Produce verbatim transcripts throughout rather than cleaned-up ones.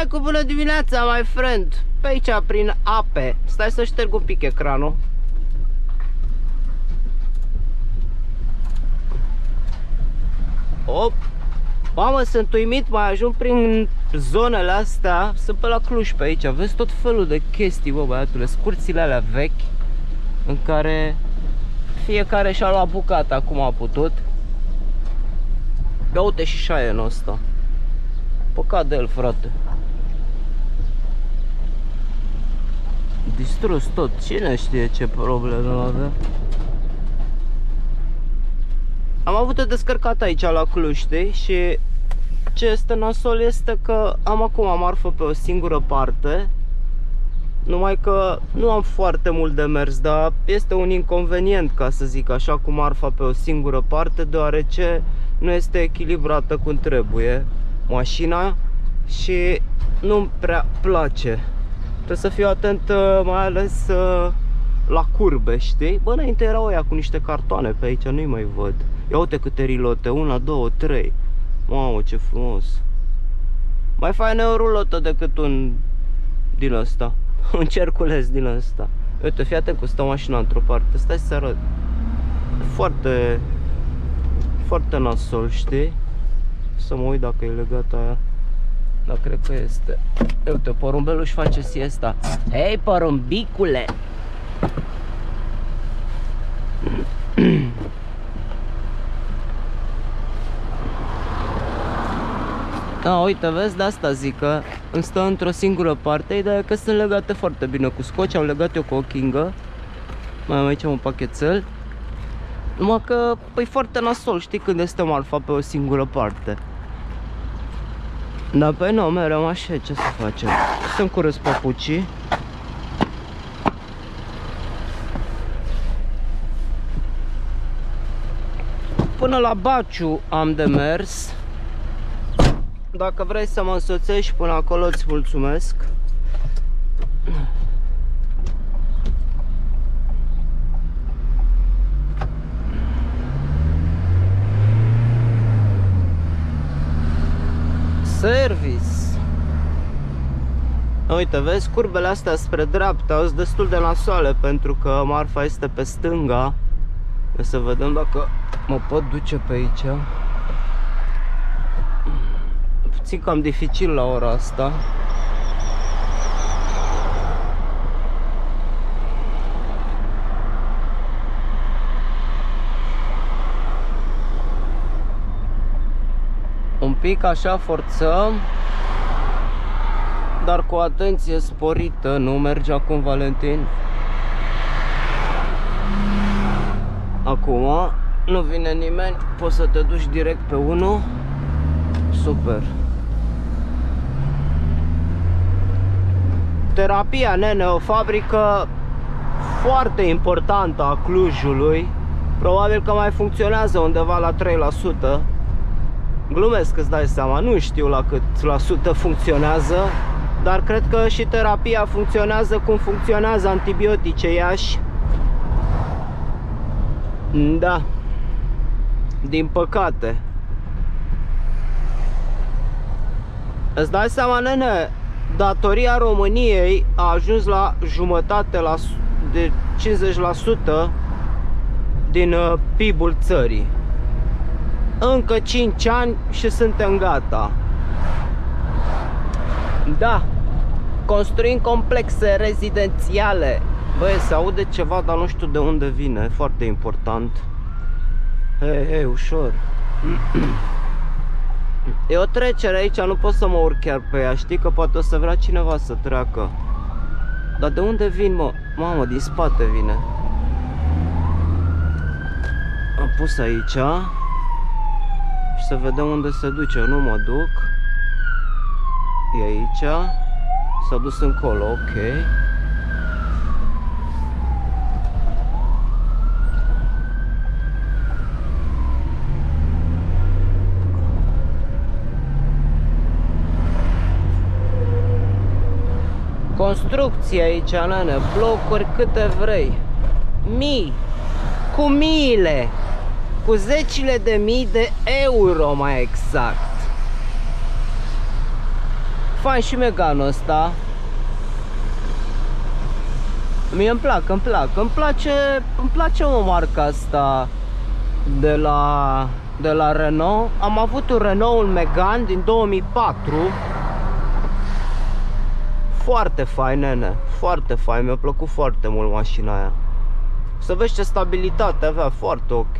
cu bună dimineața, my friend. Pe aici, prin ape. Stai să șterg un pic ecranul. Op. Mamă, sunt uimit, mai ajung prin zonele astea. Sunt pe la Cluj pe aici. Vezi tot felul de chestii, bă, băiatule. Scurțile alea vechi în care fiecare și-a luat bucata cum a putut. Ia uite și șaionul ăsta. Păcat de el, frate. Distrus tot. Cine știe ce probleme avea? Am avut-o descărcat aici la Cluj, știi? Și ce este nasol este că am acum marfă pe o singură parte. Numai că nu am foarte mult de mers, dar este un inconvenient, ca să zic așa, cu marfa pe o singură parte, deoarece nu este echilibrată cum trebuie mașina și nu-mi prea place. Trebuie să fiu atent, mai ales la curbe, știi? Bă, înainte erau ăia cu niște cartoane pe aici, nu-i mai văd. Ia uite câte rilote, una, două, trei. Mamă, ce frumos. Mai fain e o rulotă decât un din ăsta. Un cerculeț din ăsta. Uite, fii atent că stă mașina într-o parte. Stai să arăt. Foarte Foarte nasol, știi? Să mă uit dacă e legat aia. Dar cred că este. Uite, porumbelul își face siesta. Hei, porumbicule! Da, uite, vezi, de asta zic că îmi stă într-o singură parte. Ideea e că sunt legate foarte bine cu scoci. Am legat eu cu o chingă. Mai am aici un pachetel. Numai că, păi, foarte nasol, știi, când este marfa pe o singură parte. Dar pe nu, mereu așa, ce să facem? Să-mi curăț papucii. Până la Baciu am de mers. Dacă vrei să mă însoțești până acolo, îți mulțumesc. Service. Uite, vezi, curbele astea spre dreapta sunt destul de nasoale pentru că marfa este pe stânga. Să vedem dacă mă pot duce pe aici. Puțin cam dificil la ora asta. Un pic așa forțăm, dar cu atenție sporită. Nu merge acum, Valentin. Acum nu vine nimeni, poți să te duci direct pe unul. Super. Terapia, nene, o fabrică foarte importantă a Clujului. Probabil că mai funcționează undeva la trei la sută. Glumesc, îți dai seama, nu știu la cât la sută funcționează, dar cred că și terapia funcționează cum funcționează antibiotice Iași. Da, din păcate. Îți dai seama, nene, datoria României a ajuns la jumătate la, de cincizeci la sută din P I B-ul țării. Încă cinci ani și suntem gata. Da, construim complexe rezidențiale. Băi, se aude ceva, dar nu știu de unde vine. Foarte important. Hei, hei, ușor. E o trecere aici, nu pot să mă urc chiar pe ea. Știi că poate o să vrea cineva să treacă. Dar de unde vin, mă? Mamă, din spate vine. Am pus aici și să vedem unde se duce. Nu mă duc. E aici. S-a dus încolo, ok. Construcție aici, nene, blocuri câte vrei. Mii, cu miile, cu zecile de mii de euro mai exact. Fain și Megane ăsta. Mie îmi plac, îmi plac, îmi place, îmi place o marca asta de la, de la Renault. Am avut un Renault Megane din două mii patru. Foarte fain, nene, foarte fain, mi-a plăcut foarte mult mașina aia. Să vezi ce stabilitate avea, foarte ok.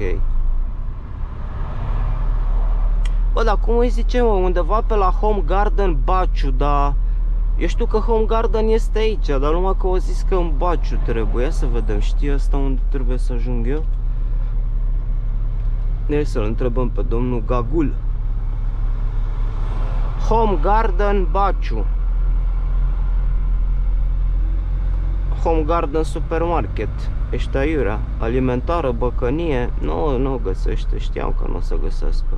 Bă, dar cum îi zice, mă, undeva pe la Home Garden Baciu, dar eu știu că Home Garden este aici, dar numai că au zis că în Baciu trebuie. Ia să vedem, știi asta unde trebuie să ajung eu? Hai să-l întrebăm pe domnul Gagul. Home Garden Baciu. Home Garden Supermarket. Ești aiurea. Alimentară, băcănie. Nu, nu o găsește, știam că nu o să găsească.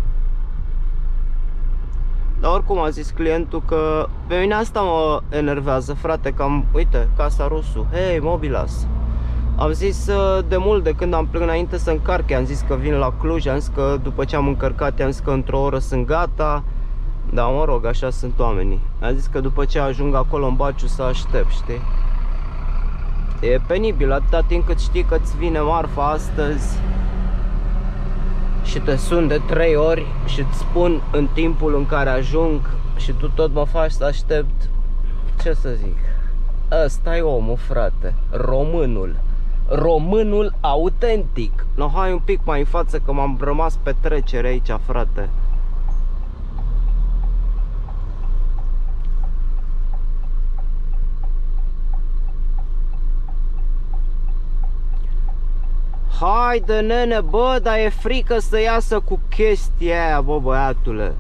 Dar oricum a zis clientul că pe mine asta mă enervează, frate, că am, uite, Casa Rusu, hei, Mobilas. Am zis de mult, de când am plecat înainte să încarc, am zis că vin la Cluj, am zis că după ce am încărcat, am zis că într-o oră sunt gata. Dar mă rog, așa sunt oamenii. Am zis că după ce ajung acolo în Baciu să aștept, știi? E penibil, atâta timp cât știi că îți vine marfa astăzi și te sun de trei ori și îți spun în timpul în care ajung și tu tot mă faci să aștept. Ce să zic? Ăsta e omul, frate. Românul. Românul autentic. No, hai un pic mai în față că m-am rămas pe trecere aici, frate. Haide, nene, bă, dar e frică să iasă cu chestia aia, bă, băiatule.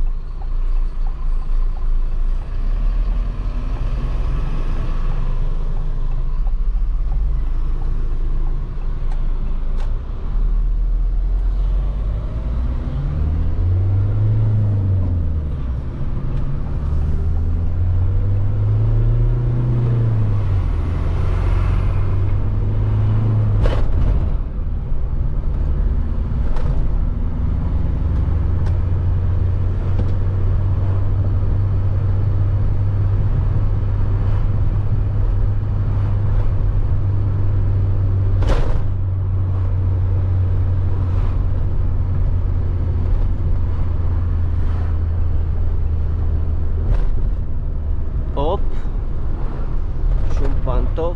Op. Și un pantof.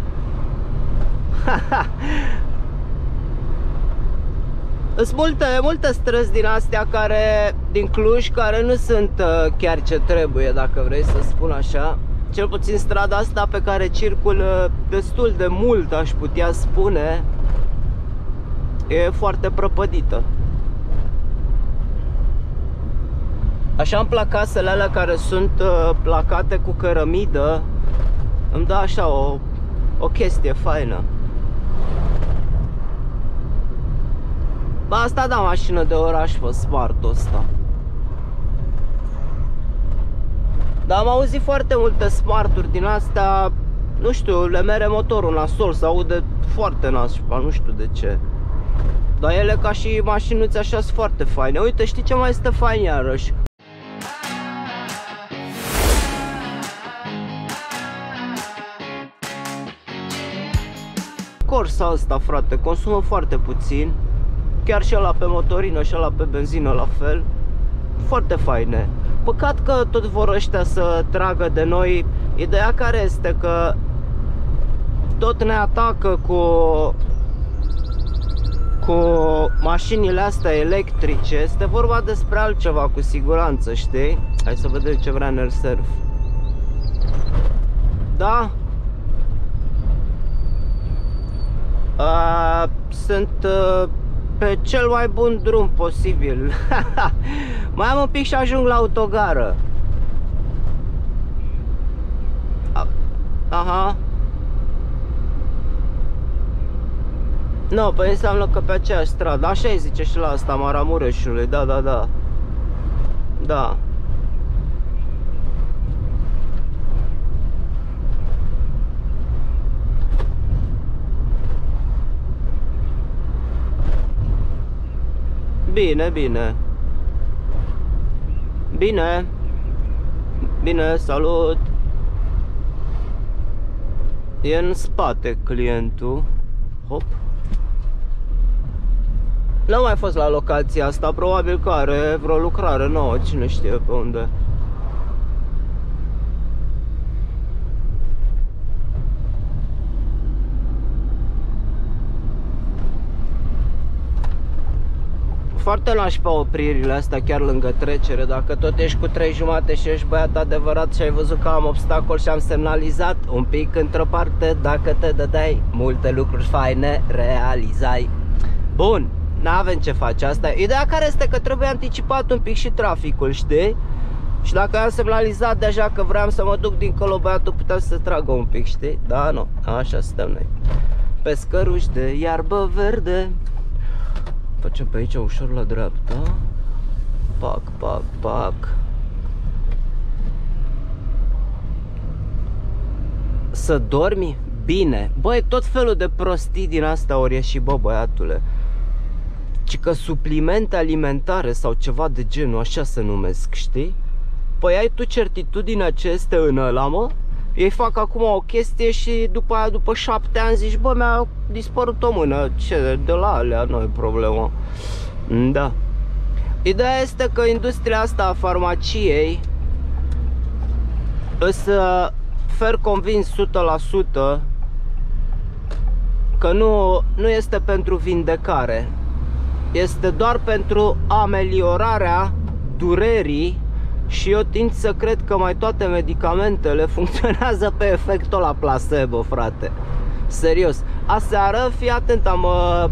Sunt multe, multe străzi din astea care, din Cluj, care nu sunt uh, chiar ce trebuie, dacă vrei să spun așa. Cel puțin strada asta pe care circul uh, destul de mult, aș putea spune, e foarte prăpădită. Așa îmi plac casele alea care sunt uh, placate cu cărămidă. Îmi dă așa o, o chestie faină. Ba, asta da, mașină de oraș, fă, Smart-ul ăsta. Dar am auzit foarte multe Smart-uri din astea, nu știu, le mere motorul nasol, se aude foarte nașpa, nu știu de ce. Dar ele ca și mașinuțe așa sunt foarte faine. Uite, știi ce mai este fain iarăși? Corsa asta, frate, consumă foarte puțin. Chiar și ăla pe motorină și ăla pe benzină la fel. Foarte faine. Păcat că tot vor ăștia să tragă de noi. Ideea care este că tot ne atacă cu cu mașinile astea electrice. Este vorba despre altceva cu siguranță, știi? Hai să vedem ce vrea Nerserv. Da? Uh, sunt uh, pe cel mai bun drum posibil. Mai am un pic și ajung la autogară. Aha. Nu, păi înseamnă că pe aceeași stradă. Așa îi zice și la asta, Maramureșului. Da, da, da. Da. Bine, bine. Bine. Bine, salut! E în spate clientul. Hop. N-am mai fost la locația asta, probabil că are vreo lucrare nouă, cine știe pe unde. Foarte lași pe opririle astea chiar lângă trecere. Dacă tot ești cu trei jumate și ești băiat adevărat și ai văzut că am obstacol și am semnalizat un pic într-o parte, dacă te dădeai, multe lucruri faine realizai. Bun, n-avem ce face asta. Ideea care este că trebuie anticipat un pic și traficul, știi? Și dacă am semnalizat deja că vreau să mă duc dincolo, băiatul putea să se tragă un pic, știi? Da, nu, așa suntem noi. Pe scăruși de iarbă verde. Facem pe aici ușor la dreapta. Pac, pac, pac. Să dormi bine. Băi, tot felul de prostii din asta ori ieși, bă, băiatule. Ci că suplimente alimentare sau ceva de genul, așa se numesc, știi? Păi ai tu certitudinea ce este în ăla, mă? Ei fac acum o chestie și după aia, după șapte ani zici, bă, mi-a dispărut o mână. Ce, de la alea nu e problemă. Da. Ideea este că industria asta a farmaciei îs fer convins o sută la sută că nu, nu este pentru vindecare. Este doar pentru ameliorarea durerii. Și eu tind să cred că mai toate medicamentele funcționează pe efectul la placebo, frate. Serios. Aseară, fii atent, am uh,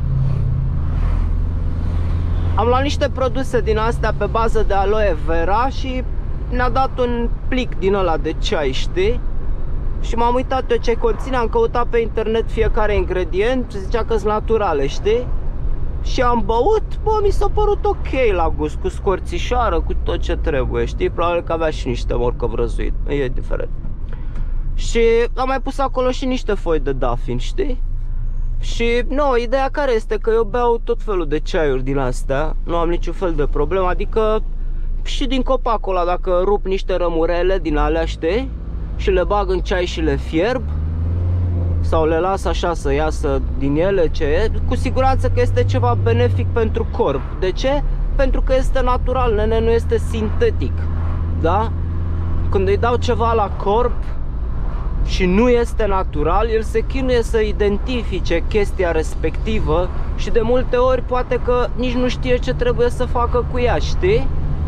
Am luat niște produse din astea pe bază de aloe vera și ne-a dat un plic din ăla de ceai, știi? Și m-am uitat eu ce conține, am căutat pe internet fiecare ingredient, zicea că sunt naturale, știi? Și am băut, bă, mi s-a părut ok la gust, cu scorțișoară, cu tot ce trebuie, știi? Probabil că avea și niște morcov răzuit, e diferent. Și am mai pus acolo și niște foi de dafin, știi? Și, nu, ideea care este că eu beau tot felul de ceaiuri din astea, nu am niciun fel de problemă, adică și din copacul ăla, dacă rup niște rămurele din alea, știi? Și le bag în ceai și le fierb, sau le las așa să iasă din ele ce e, cu siguranță că este ceva benefic pentru corp. De ce? Pentru că este natural, nene, nu este sintetic. Da? Când îi dau ceva la corp și nu este natural, el se chinuie să identifice chestia respectivă și de multe ori poate că nici nu știe ce trebuie să facă cu ea, știi?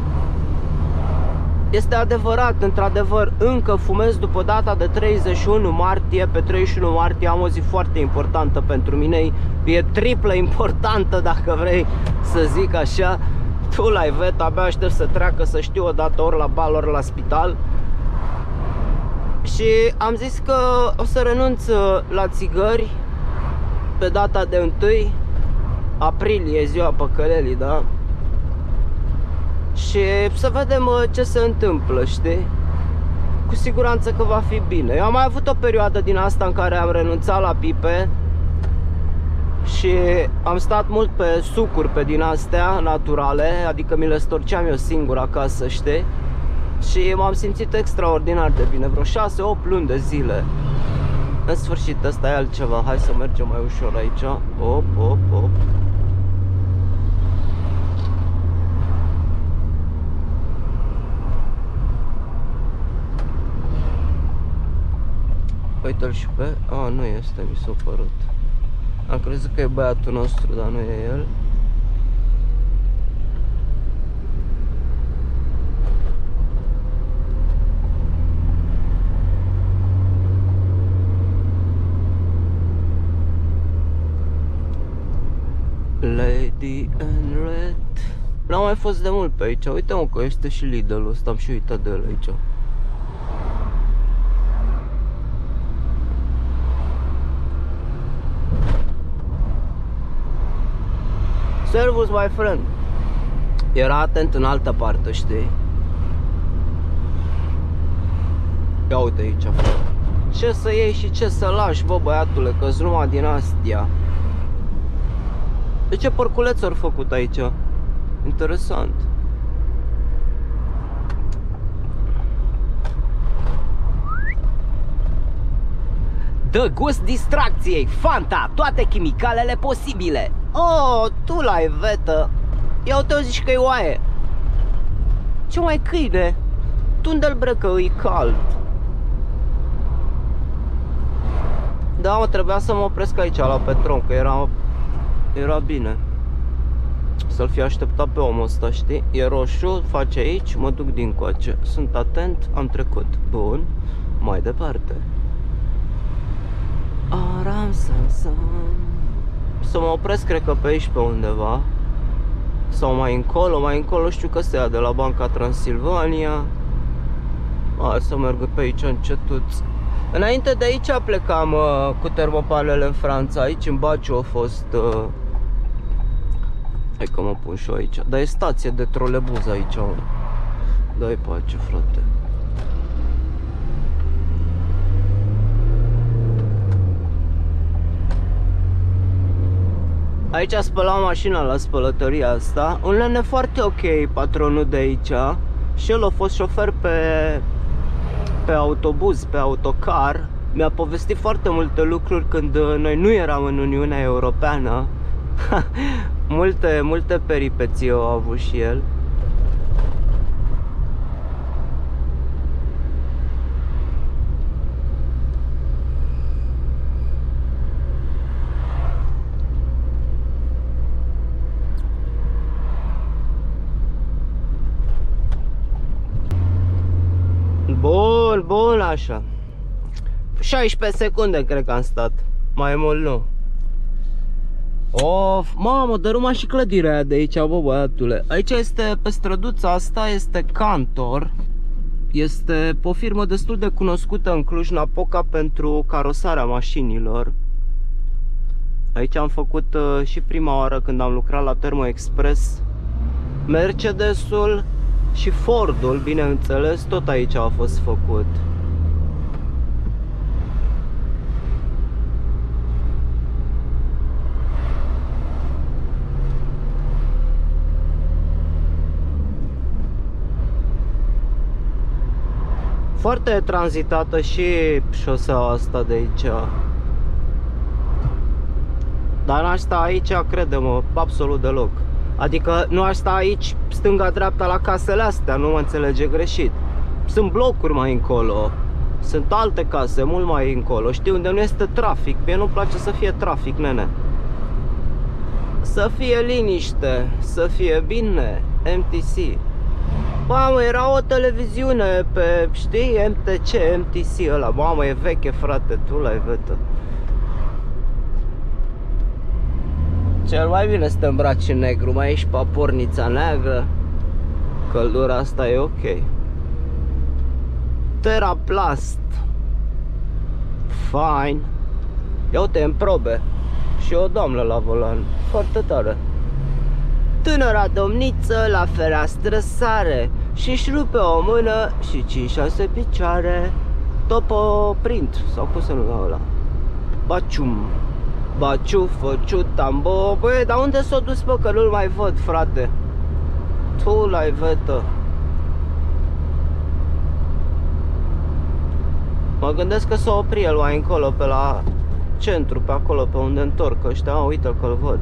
Este adevărat, într-adevăr, încă fumez după data de treizeci și unu martie. Pe treizeci și unu martie am o zi foarte importantă pentru mine. E triplă importantă, dacă vrei să zic așa. Tu la Ivet, abia aștept să treacă, să știu odată ori la bal, ori la spital. Și am zis că o să renunț la țigări pe data de întâi aprilie, ziua păcălelii, da? Și să vedem ce se întâmplă, știi? Cu siguranță că va fi bine. Eu am mai avut o perioadă din asta în care am renunțat la pipe și am stat mult pe sucuri, pe din astea naturale, adică mi le storceam eu singur acasă, știi? Și m-am simțit extraordinar de bine, vreo șase opt luni de zile. În sfârșit, ăsta e altceva. Hai să mergem mai ușor aici. Op, op, op. Uite-l și pe... A, nu este, mi s-a părut. Am crezut că e băiatul nostru, dar nu e el. Lady in Red. N-am mai fost de mult pe aici. Uite, mă, că este și Lidl-ul ăsta. Am și uitat de el aici. Servus, my friend. Era atent în altă parte, știi? Ia uite aici. Ce să iei și ce să lași, bă, băiatule, că-s numai din astea. De ce porculeț ori făcut aici? Interesant. Dă gust distracției, Fanta, toate chimicalele posibile. Oh, tu l-ai, vetă. Ia uite, zici că e oaie. Ce mai câine? Tunde-l bre că e cald. Da, mă, trebuia să mă opresc aici la Petron, că era, era bine să-l fi așteptat pe omul ăsta, știi? E roșu, face aici, mă duc dincoace. Sunt atent, am trecut. Bun, mai departe. Aram, sam, sam. Să mă opresc, cred că pe aici pe undeva. Sau mai încolo, mai încolo știu că se ia de la Banca Transilvania. Hai să merg pe aici încetuț. Înainte de aici plecam uh, cu termopanele în Franța. Aici în Baciu a fost uh... Hai că mă pun și eu aici. Dar e stație de trolebuz aici. Dă-i pace, frate. Aici spălam mașina la spălătoria asta. Un lene foarte ok, patronul de aici. Și el a fost șofer pe, pe autobuz, pe autocar. Mi-a povestit foarte multe lucruri când noi nu eram în Uniunea Europeană. Multe, multe peripeții au avut și el. Bun, bun, așa. șaisprezece secunde cred că am stat. Mai mult nu. Of, mamă, dărâma și clădirea aia de aici, bă, băiatule. Aici este, pe străduța asta, este Cantor. Este o firmă destul de cunoscută în Cluj-Napoca pentru carosarea mașinilor. Aici am făcut uh, și prima oară când am lucrat la Thermo Express. Mercedesul și Fordul, bineînțeles, tot aici a fost făcut. Foarte tranzitată și șoseaua asta de aici. Dar n-aș sta aici, crede-mă, absolut deloc. Adică nu aș sta aici stânga-dreapta la casele astea, nu mă înțelege greșit. Sunt blocuri mai încolo. Sunt alte case mult mai încolo. Știu unde nu este trafic. Mie nu-mi place să fie trafic, nene. Să fie liniște, să fie bine. M T C. Mamă, era o televiziune pe, știi, M T C, M T C ăla. Mamă, e veche, frate, tu l-ai vetă. Cel mai bine să te îmbraci în negru, mai ești pe pornița neagră. Căldura asta e ok. Teraplast. Fine. Ia uite, în probe. Și o doamnă la volan. Foarte tare. Tânăra domniță la fereastră sare și-și rupe o mână și cinci șase picioare. Topo print, sau cum se numea ăla? Bacium. Baciu, făciu, tambo. Băi, dar unde s-a dus, bă, că nu-l mai văd, frate? Tu l-ai vetă. Mă gândesc că s-a oprit el mai încolo, pe la centru, pe acolo, pe unde întorc ăștia. Uite-l că-l văd.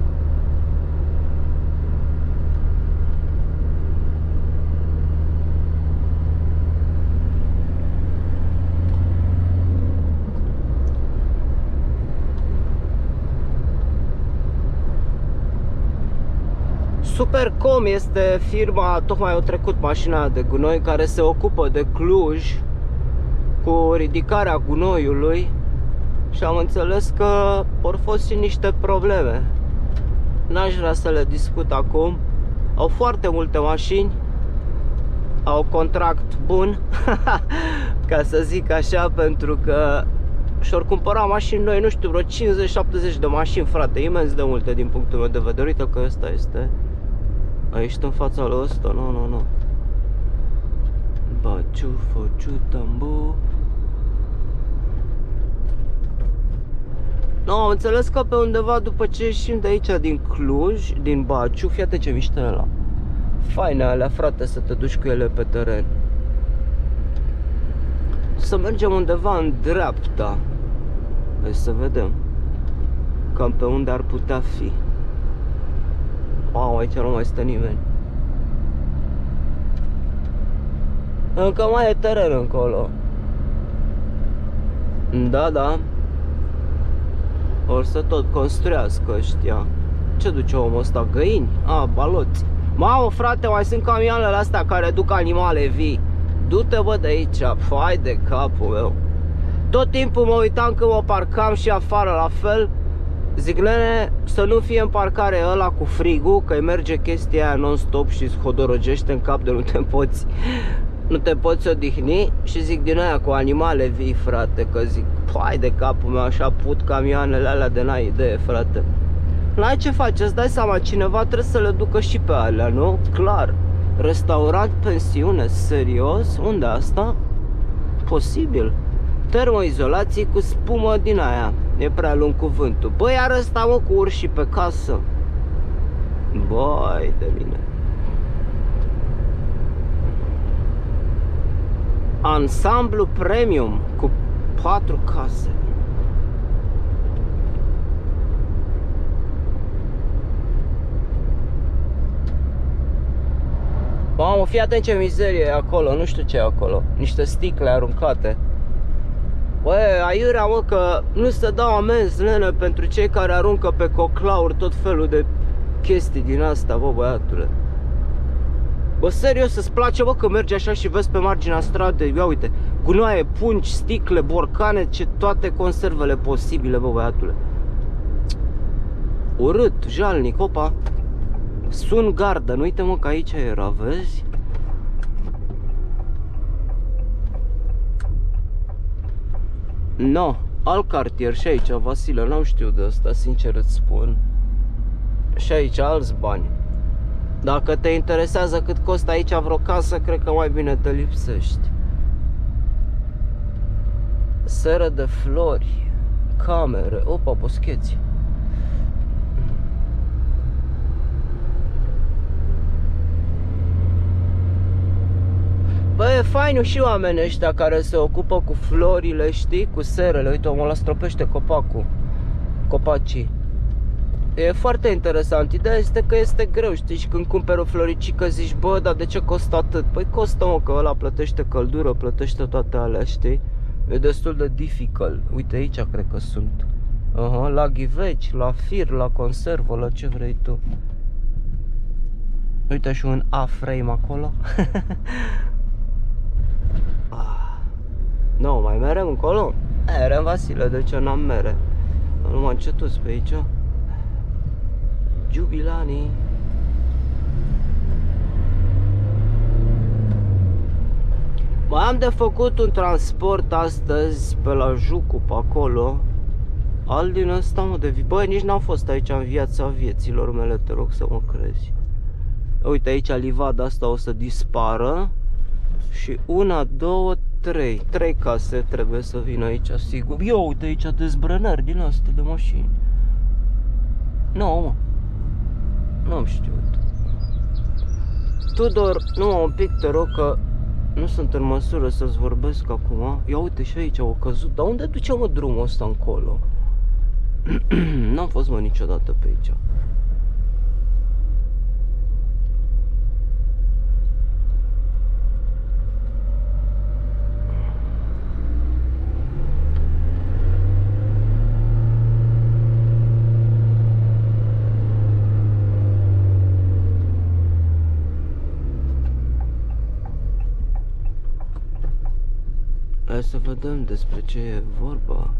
Supercom este firma, tocmai au trecut mașina de gunoi, care se ocupă de Cluj cu ridicarea gunoiului și am înțeles că au fost și niște probleme. N-aș vrea să le discut acum. Au foarte multe mașini, au contract bun, ca să zic așa, pentru că și-or cumpăra mașini noi, nu știu, vreo cincizeci șaptezeci de mașini, frate, imens de multe din punctul meu de vedere. Uite că ăsta este. Aici în fața lui ăsta, nu, nu, nu. Baciu, fociu, tambu. Nu, am înțeles că pe undeva după ce ieșim de aici din Cluj, din Baciu, fii atent ce miște ăla. Faine alea, frate, să te duci cu ele pe teren. Să mergem undeva în dreapta. Hai să vedem cam pe unde ar putea fi. Wow, aici nu mai stă nimeni. Încă mai e teren încolo. Da, da. Or să tot construiască ăștia. Ce duce omul ăsta? Găini? A, baloți. Mamă, frate, mai sunt camioanele astea care duc animale vii. Du-te, bă, de aici. Fai de capul meu. Tot timpul mă uitam când mă parcam și afară la fel. Zic, nene, să nu fie în parcare ăla cu frigul, că îi merge chestia aia non-stop și îți hodorogește în cap de nu te poți Nu te poți odihni. Și zic din aia cu animale vii, frate. Că zic, pai de capul meu, așa put camioanele alea de n-ai idee, frate. N-ai ce face, îți dai seama, cineva trebuie să le ducă și pe alea, nu? Clar. Restaurant, pensiune, serios? Unde asta? Posibil. Termoizolație cu spumă din aia. E prea lung cuvântul. Băi, iar ăsta, mă, cu urși pe casă. Băi de mine. Ansamblu premium cu patru case. Mamă, fii atent ce mizerie e acolo, nu știu ce e acolo. Niște sticle aruncate. Băi, aiurea, mă, că nu se dau amenzi, nene, pentru cei care aruncă pe coclauri tot felul de chestii din asta, bă, băiatule. Bă, serios, îți place, bă, că mergi așa și vezi pe marginea stradei, ia uite, gunoaie, pungi, sticle, borcane, ce toate conservele posibile, bă, băiatule. Urât, jalnic, opa. Sun gardă, nu uite, mă, că aici era, vezi? No, alt cartier și aici, Vasile, n-am știut de asta, sincer îți spun. Și aici alți bani. Dacă te interesează cât costă aici vreo casă, cred că mai bine te lipsești. Seră de flori, camere, opa, boscheți. Bă, e fain și oamenii ăștia care se ocupă cu florile, știi, cu serele. Uite, omul ăla stropește copacul, copacii. E foarte interesant. Ideea este că este greu, știi, și când cumperi o floricică zici, bă, dar de ce costă atât? Păi costă, mă, că ăla plătește căldură, plătește toate alea, știi? E destul de difficult. Uite, aici cred că sunt. Aha, la ghiveci, la fir, la conservă, la ce vrei tu. Uite și un A-frame acolo. Nu, no, mai merem încolo? Merem, Vasile, de ce n-am mere? Nu mă încetuți pe aici. Giubilani. Mai am de făcut un transport astăzi pe la Jucu, pe acolo. Al din ăsta, mă, de vi... Băi, nici n-am fost aici în viața vieților mele, te rog să mă crezi. Uite, aici livada asta o să dispară. Și una, două, trei. Trei case trebuie să vină aici, sigur. Eu, uite aici dezbrănări din astea de mașini. Nu, mă. Nu-am știut. Tudor, nu, un pic te rog că nu sunt în măsură să-ți vorbesc acum. Ia uite și aici au căzut. Dar unde duce, mă, drumul ăsta încolo? N-am fost, mă, niciodată pe aici. Hai să vedem despre ce e vorba.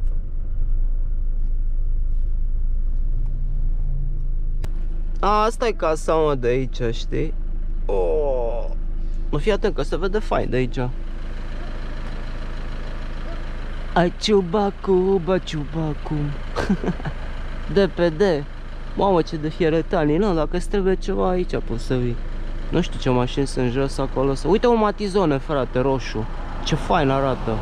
A, asta e casa, mă, de aici, știi? Oh. Nu, fii atent că se vede fain de aici. Ai ciubacu, ba ciubacu. D P D. Mamă, ce de fieretani. Nu, dacă îți trebuie ceva aici poți să vii. Nu știu ce mașini sunt jos acolo. Uite, un Matizone, frate, roșu. Ce fain arată.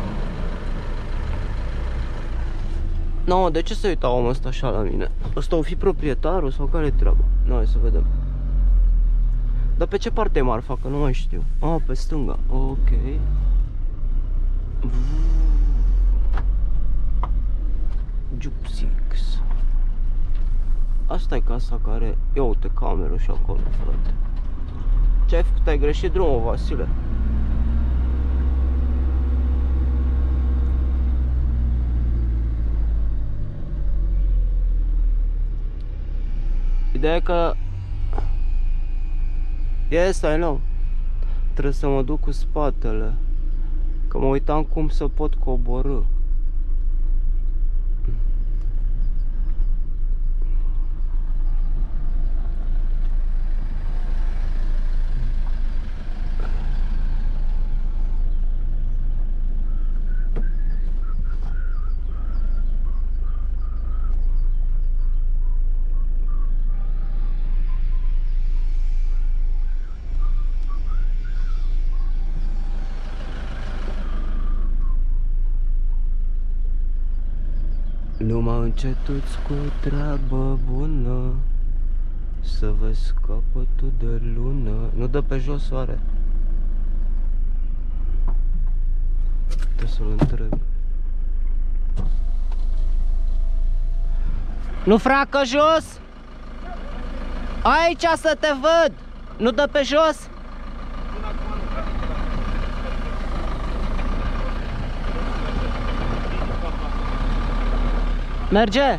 No, de ce se uita omul ăsta așa la mine? Ăsta o fi proprietarul sau care-i treaba? No, hai să vedem. Dar pe ce parte e marfa? Că nu mai știu. Ah, pe stânga. Ok. Asta e casa care... Ia uite cameră și acolo, frate. Ce ai făcut? Ai greșit drumul, Vasile. Ideea e că... Yes, I know. Trebuie să mă duc cu spatele. Că mă uitam cum să pot coborî. Numai încetuți cu treabă bună, să vezi capătul de lună. Nu dă pe jos, oare? Trebuie să-l întreb. Nu fracă jos! Aici să te văd! Nu dă pe jos? Merge?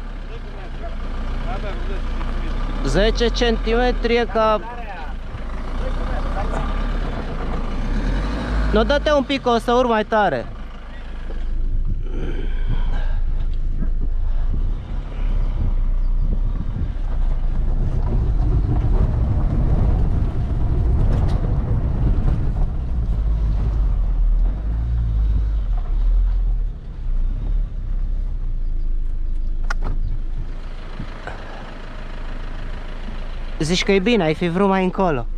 zece centimetri e ca... Nu, dă-te un pic, o să urc mai tare. Zici că e bine, ai fi vrut mai încolo.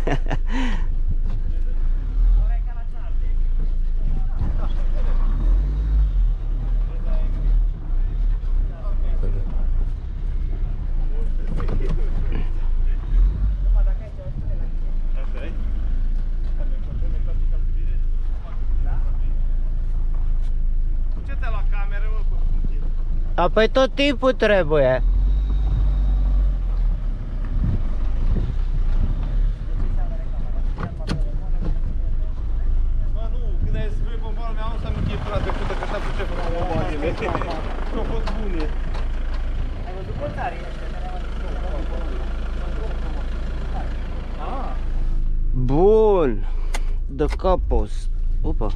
Ce te-a luat cameră, mă? Apoi tot timpul trebuie. Nu a fost bune. Ai văzut portarii ăștia care au văzut? Bun. De capos. Opa.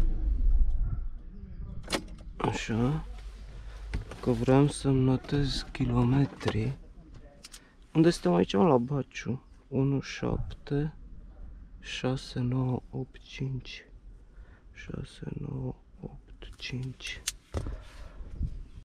Așa. Că vreau să-mi notez kilometri. Unde suntem aici? La Baciu. unu șapte șase nouă opt cinci șase nouă opt cinci.